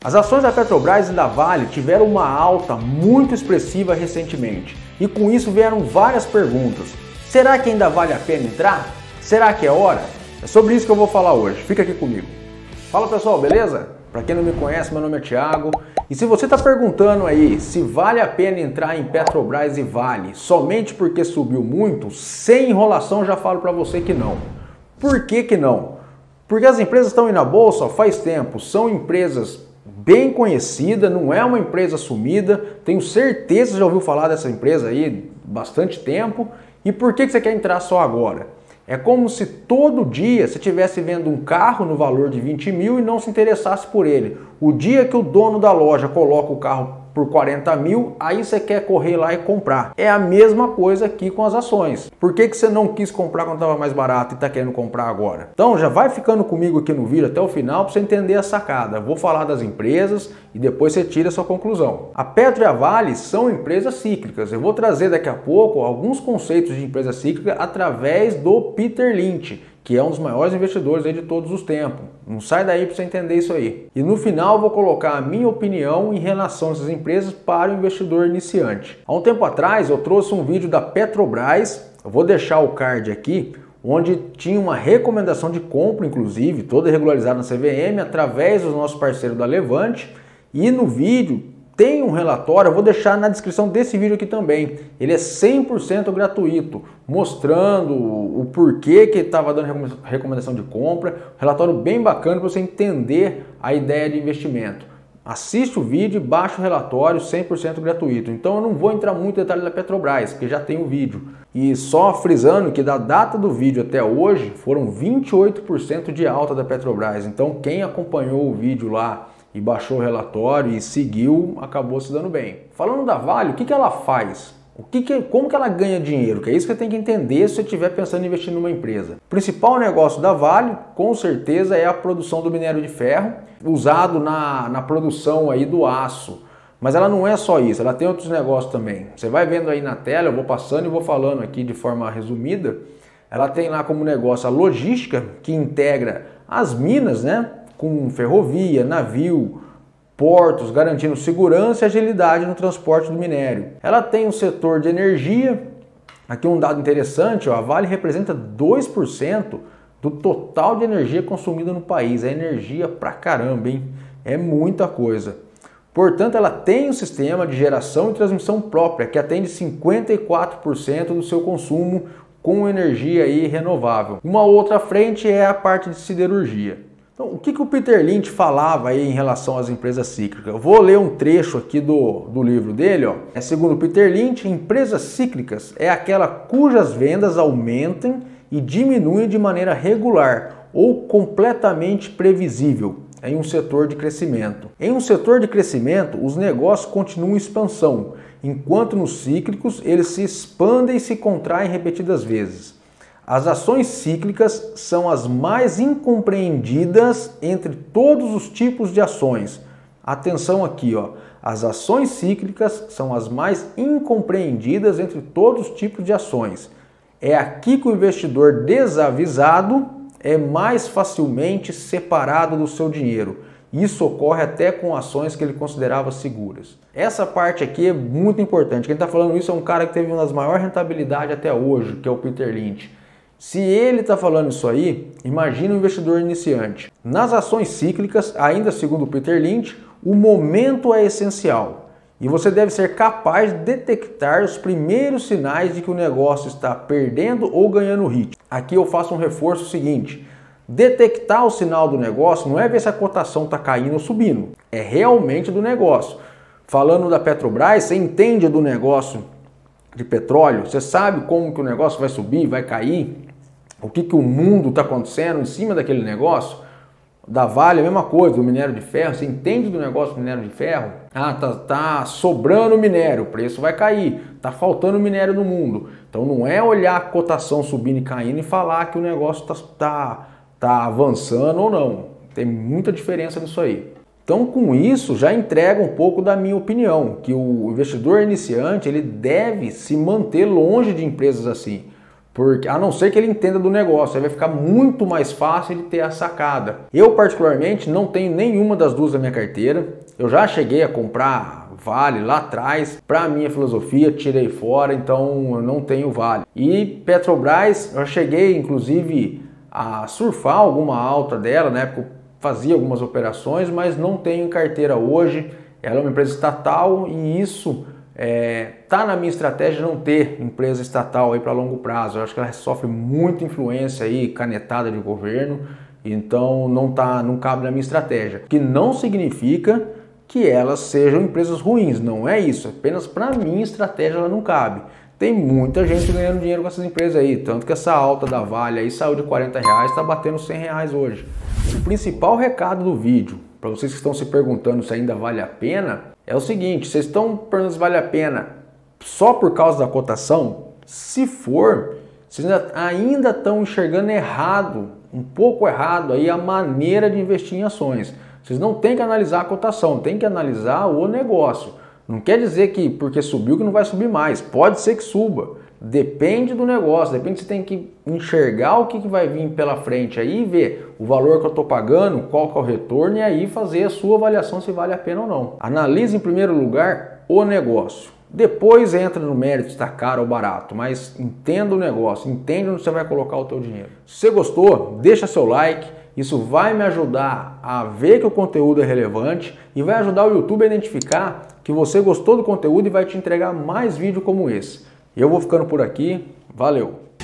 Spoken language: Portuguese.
As ações da Petrobras e da Vale tiveram uma alta muito expressiva recentemente e com isso vieram várias perguntas. Será que ainda vale a pena entrar? Será que é hora? É sobre isso que eu vou falar hoje. Fica aqui comigo. Fala pessoal, beleza? Para quem não me conhece, meu nome é Thiago. E se você está perguntando aí se vale a pena entrar em Petrobras e Vale somente porque subiu muito, sem enrolação já falo para você que não. Por que que não? Porque as empresas estão aí na bolsa faz tempo, são empresas bem conhecidas, não é uma empresa sumida, tenho certeza que você já ouviu falar dessa empresa aí bastante tempo. E por que você quer entrar só agora? É como se todo dia você estivesse vendo um carro no valor de 20 mil e não se interessasse por ele. O dia que o dono da loja coloca o carro por 40 mil, aí você quer correr lá e comprar. É a mesma coisa aqui com as ações. Por que você não quis comprar quando estava mais barato e está querendo comprar agora? Então já vai ficando comigo aqui no vídeo até o final para você entender a sacada. Vou falar das empresas e depois você tira a sua conclusão. A Petro e a Vale são empresas cíclicas. Eu vou trazer daqui a pouco alguns conceitos de empresa cíclica através do Peter Lynch, que é um dos maiores investidores aí de todos os tempos. Não sai daí para você entender isso aí. E no final eu vou colocar a minha opinião em relação a essas empresas para o investidor iniciante. Há um tempo atrás eu trouxe um vídeo da Petrobras, eu vou deixar o card aqui, onde tinha uma recomendação de compra, inclusive, toda regularizada na CVM, através do nosso parceiro da Levante. E no vídeo tem um relatório, eu vou deixar na descrição desse vídeo aqui também. Ele é 100% gratuito, mostrando o porquê que estava dando recomendação de compra. Relatório bem bacana para você entender a ideia de investimento. Assiste o vídeo e baixa o relatório 100% gratuito. Então eu não vou entrar muito em detalhe da Petrobras, porque já tem o vídeo. E só frisando que da data do vídeo até hoje foram 28% de alta da Petrobras. Então quem acompanhou o vídeo lá e baixou o relatório e seguiu, acabou se dando bem. Falando da Vale, o que ela faz? Como que ela ganha dinheiro? Que é isso que você tem que entender se você estiver pensando em investir numa empresa. O principal negócio da Vale, com certeza, é a produção do minério de ferro, usado na produção aí do aço. Mas ela não é só isso, ela tem outros negócios também. Você vai vendo aí na tela, eu vou passando e vou falando aqui de forma resumida. Ela tem lá como negócio a logística, que integra as minas, né? Com ferrovia, navio, portos, garantindo segurança e agilidade no transporte do minério. Ela tem um setor de energia, aqui um dado interessante, ó, a Vale representa 2% do total de energia consumida no país. É energia pra caramba, hein? É muita coisa. Portanto, ela tem um sistema de geração e transmissão própria, que atende 54% do seu consumo com energia aí renovável. Uma outra frente é a parte de siderurgia. Então, o que o Peter Lynch falava aí em relação às empresas cíclicas? Eu vou ler um trecho aqui do livro dele. Ó. Segundo Peter Lynch, empresas cíclicas é aquela cujas vendas aumentem e diminuem de maneira regular ou completamente previsível em um setor de crescimento. Em um setor de crescimento, os negócios continuam em expansão, enquanto nos cíclicos eles se expandem e se contraem repetidas vezes. As ações cíclicas são as mais incompreendidas entre todos os tipos de ações. Atenção aqui, ó. As ações cíclicas são as mais incompreendidas entre todos os tipos de ações. É aqui que o investidor desavisado é mais facilmente separado do seu dinheiro. Isso ocorre até com ações que ele considerava seguras. Essa parte aqui é muito importante. Quem está falando isso é um cara que teve uma das maiores rentabilidades até hoje, que é o Peter Lynch. Se ele está falando isso aí, imagina um investidor iniciante. Nas ações cíclicas, ainda segundo o Peter Lynch, o momento é essencial e você deve ser capaz de detectar os primeiros sinais de que o negócio está perdendo ou ganhando ritmo. Aqui eu faço um reforço seguinte: detectar o sinal do negócio não é ver se a cotação está caindo ou subindo, é realmente do negócio. Falando da Petrobras, você entende do negócio de petróleo, você sabe como que o negócio vai subir, vai cair, o que o mundo está acontecendo em cima daquele negócio. Da Vale a mesma coisa, do minério de ferro, você entende do negócio do minério de ferro? Tá sobrando minério, o preço vai cair, tá faltando minério no mundo. Então não é olhar a cotação subindo e caindo e falar que o negócio tá avançando ou não. Tem muita diferença nisso aí. Então, com isso, já entrega um pouco da minha opinião, que o investidor iniciante ele deve se manter longe de empresas assim. Porque, a não ser que ele entenda do negócio, aí vai ficar muito mais fácil ele ter a sacada. Eu particularmente não tenho nenhuma das duas na minha carteira. Eu já cheguei a comprar Vale lá atrás, para minha filosofia, tirei fora, então eu não tenho Vale. E Petrobras, eu cheguei inclusive a surfar alguma alta dela, na época eu fazia algumas operações, mas não tenho em carteira hoje. Ela é uma empresa estatal e isso tá na minha estratégia não ter empresa estatal aí para longo prazo. Eu acho que ela sofre muita influência aí, canetada de governo, então não cabe na minha estratégia. Que não significa que elas sejam empresas ruins, não é isso. Apenas para minha estratégia ela não cabe. Tem muita gente ganhando dinheiro com essas empresas aí, tanto que essa alta da Vale aí saiu de R$40, está batendo R$100 hoje. O principal recado do vídeo, para vocês que estão se perguntando se ainda vale a pena, é o seguinte: vocês estão perguntando se vale a pena só por causa da cotação? Se for, vocês ainda estão enxergando errado, um pouco errado aí a maneira de investir em ações. Vocês não têm que analisar a cotação, tem que analisar o negócio. Não quer dizer que porque subiu que não vai subir mais, pode ser que suba. Depende do negócio, depende, você tem que enxergar o que vai vir pela frente aí, ver o valor que eu estou pagando, qual que é o retorno e aí fazer a sua avaliação se vale a pena ou não. Analise em primeiro lugar o negócio, depois entra no mérito se está caro ou barato, mas entenda o negócio, entenda onde você vai colocar o teu dinheiro. Se você gostou, deixa seu like, isso vai me ajudar a ver que o conteúdo é relevante e vai ajudar o YouTube a identificar que você gostou do conteúdo e vai te entregar mais vídeo como esse. Eu vou ficando por aqui, valeu!